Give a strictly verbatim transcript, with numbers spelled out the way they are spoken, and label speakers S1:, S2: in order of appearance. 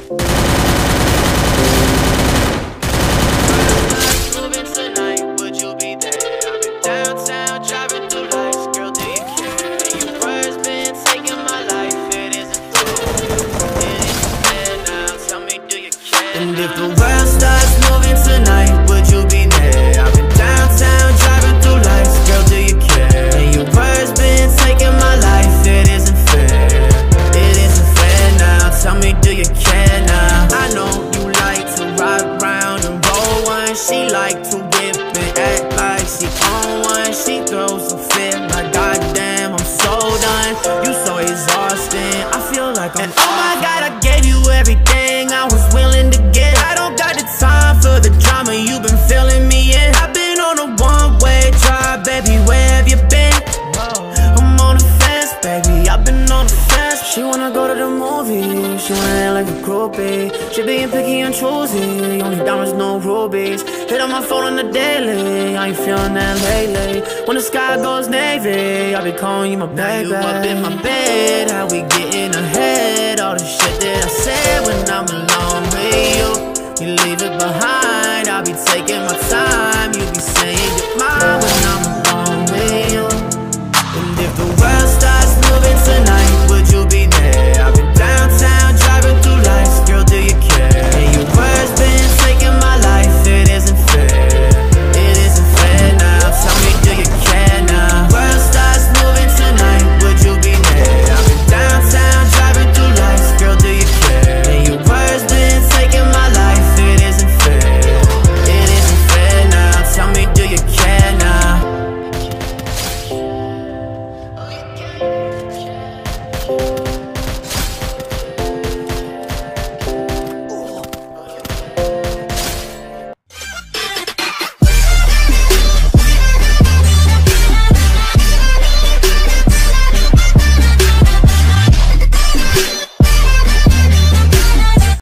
S1: Moving tonight, would you be there? I've been downtown, driving through lights. Girl, do you care? And your words been taking my life. It isn't fair. It isn't fair now. Tell me, do you care? And if the world starts moving tonight, would you be there? I've been downtown, driving through lights. Girl, do you care? And your words been taking my life. It isn't fair. It isn't fair now. Tell me, do you care now? I know you like to ride round and roll one. She like to whip and act like she on one. She throws a fit like goddamn, I'm so done. You so exhausting, I feel like I'm. And oh my God, I gave you everything I was willing to get. I don't got the time for the drama you've been filling me in. I've been on a one-way drive, baby, where have you been? I'm on the fence, baby, I've been on the fence. She wanna go to the movies, she wanna act like a groupie. She being picky and choosy, only diamonds, no rubies. Hit on my phone on the daily, I ain't feeling that lately. When the sky goes navy, I be calling you my baby. Now you up in my bed, how we getting ahead? All the shit that I said when I'm alone with you, you leave it behind. I'll be taking my time.